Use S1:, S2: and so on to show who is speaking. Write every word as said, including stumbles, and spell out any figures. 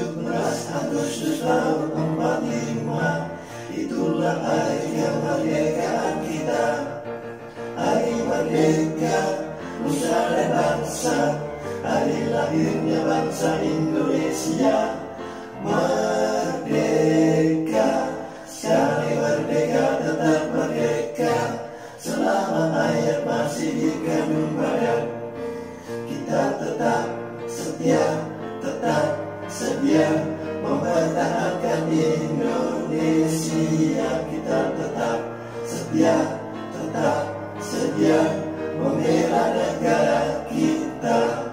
S1: tujuh belas Agustus tahun empat puluh lima, itulah hari kemerdekaan kita. Hari merdeka, nusa dan bangsa, hari lahirnya bangsa Indonesia. Merdeka, sekali merdeka tetap merdeka, selama ayat masih di kandung badan. Kita tetap setia, tetap sedia mempertahankan Indonesia. Kita tetap setia, tetap sedia membela negara kita.